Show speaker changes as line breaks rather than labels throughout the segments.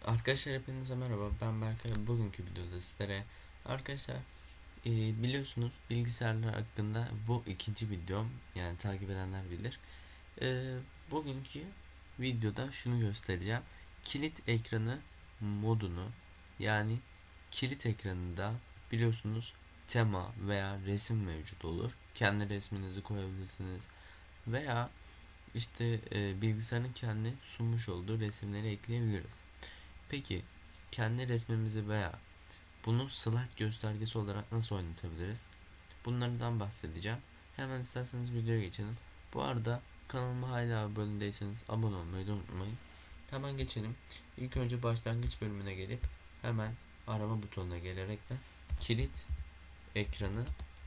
Arkadaşlar hepinize merhaba, ben Berkay. Bugünkü videoda sizlere arkadaşlar biliyorsunuz bilgisayarlar hakkında bu ikinci videom, yani takip edenler bilir. Bugünkü videoda şunu göstereceğim: kilit ekranı modunu. Yani kilit ekranında biliyorsunuz tema veya resim mevcut olur. Kendi resminizi koyabilirsiniz veya işte bilgisayarın kendi sunmuş olduğu resimleri ekleyebiliriz. Peki kendi resmimizi veya bunu slide göstergesi olarak nasıl oynatabiliriz? Bunlardan bahsedeceğim. Hemen isterseniz videoya geçelim. Bu arada kanalıma hala abone değilseniz abone olmayı da unutmayın. Hemen geçelim. İlk önce başlangıç bölümüne gelip hemen arama butonuna gelerek de kilit ekranı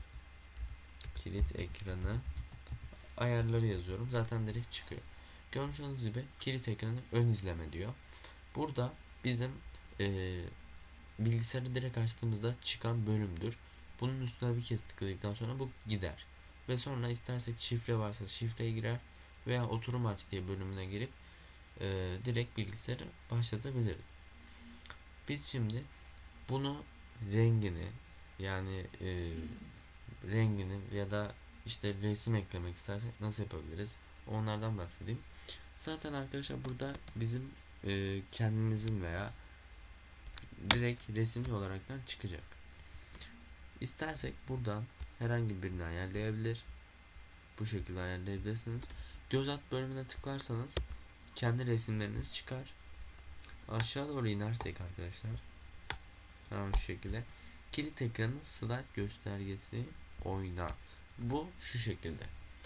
kilit ekranı ayarları yazıyorum. Zaten direkt çıkıyor. Görmüş olduğunuz gibi kilit ekranı ön izleme diyor. Burada bizim bilgisayarı direkt açtığımızda çıkan bölümdür. Bunun üstüne bir kez tıkladıktan sonra bu gider. Ve sonra istersek şifre varsa şifreye girer veya oturum aç diye bölümüne girip direkt bilgisayarı başlatabiliriz. Biz şimdi bunu rengini, yani rengini ya da işte resim eklemek istersek nasıl yapabiliriz? Onlardan bahsedeyim. Zaten arkadaşlar burada bizim kendinizin veya direkt resimli olaraktan çıkacak. İstersek buradan herhangi birini ayarlayabilir. Bu şekilde ayarlayabilirsiniz. Göz at bölümüne tıklarsanız kendi resimleriniz çıkar. Aşağı doğru inersek arkadaşlar, hemen şu şekilde kilit ekranı slide göstergesi oynat. Bu şu şekilde.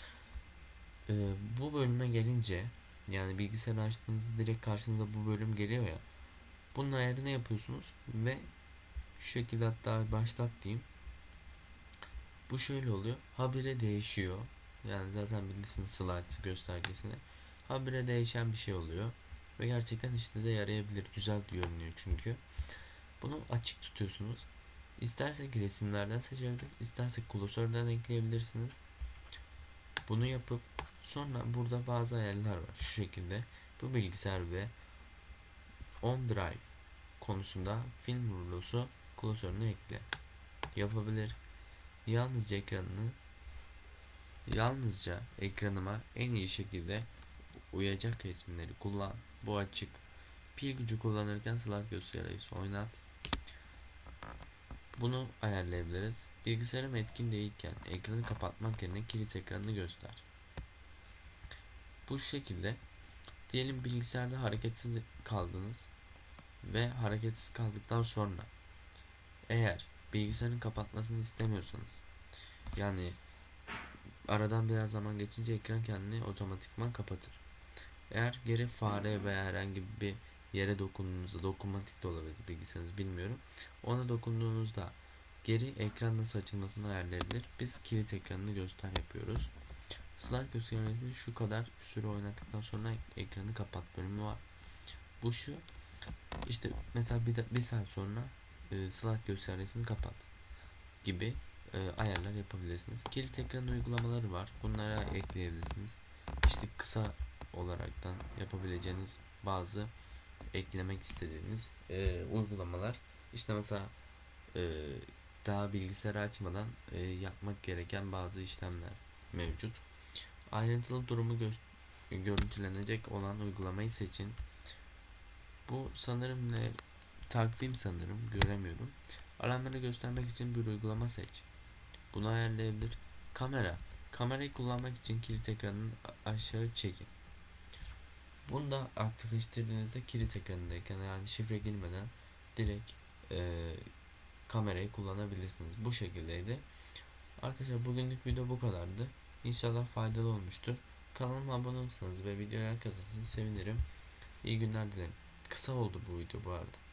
Bu bölüme gelince, yani bilgisayarı açtığınızda direkt karşınıza bu bölüm geliyor ya. Bunun ayarını yapıyorsunuz ve şu şekilde, hatta başlat diyeyim. Bu şöyle oluyor. Habire değişiyor. Yani zaten bilirsiniz slide göstergesini. Habire değişen bir şey oluyor. Ve gerçekten işinize yarayabilir. Güzel görünüyor çünkü. Bunu açık tutuyorsunuz. İstersek resimlerden seçebilir, istersek klasörden ekleyebilirsiniz. Bunu yapıp sonra burada bazı ayarlar var. Şu şekilde. Bu bilgisayar ve OneDrive konusunda film rulosu klasörüne ekle yapabilir. Yalnızca ekranıma en iyi şekilde uyacak resimleri kullan. Bu açık. Pil gücü kullanırken slide göstergesi oynat. Bunu ayarlayabiliriz. Bilgisayarım etkin değilken ekranı kapatmak yerine kilit ekranını göster. Bu şekilde diyelim bilgisayarda hareketsiz kaldınız ve hareketsiz kaldıktan sonra eğer bilgisayarın kapatmasını istemiyorsanız, yani aradan biraz zaman geçince ekran kendini otomatikman kapatır. Eğer geri fare veya herhangi bir yere dokunduğunuzda, dokunmatik de olabilir bilgisayarınız, bilmiyorum, ona dokunduğunuzda geri ekran nasıl açılmasını ayarlayabilir. Biz kilit ekranını göster yapıyoruz. Slide göstergesi şu kadar süre oynattıktan sonra ekranı kapat bölümü var. Bu şu işte, mesela bir saat sonra slide göstergesini kapat gibi ayarlar yapabilirsiniz. Kilit ekran uygulamaları var. Bunlara ekleyebilirsiniz. İşte kısa olaraktan yapabileceğiniz bazı eklemek istediğiniz uygulamalar. İşte mesela e, daha bilgisayarı açmadan yapmak gereken bazı işlemler mevcut. Ayrıntılı durumu görüntülenecek olan uygulamayı seçin. Bu sanırım ne? Takvim sanırım. Göremiyorum. Alarmları göstermek için bir uygulama seç. Bunu ayarlayabilir. Kamerayı kullanmak için kilit ekranını aşağı çekin. Bunu da aktifleştirdiğinizde kilit ekranındayken, yani şifre girmeden direkt kamerayı kullanabilirsiniz. Bu şekildeydi. Arkadaşlar bugünlük video bu kadardı. İnşallah faydalı olmuştur. Kanalıma abone olursanız ve videoya like atarsanız sevinirim. İyi günler dilerim. Kısa oldu bu video bu arada.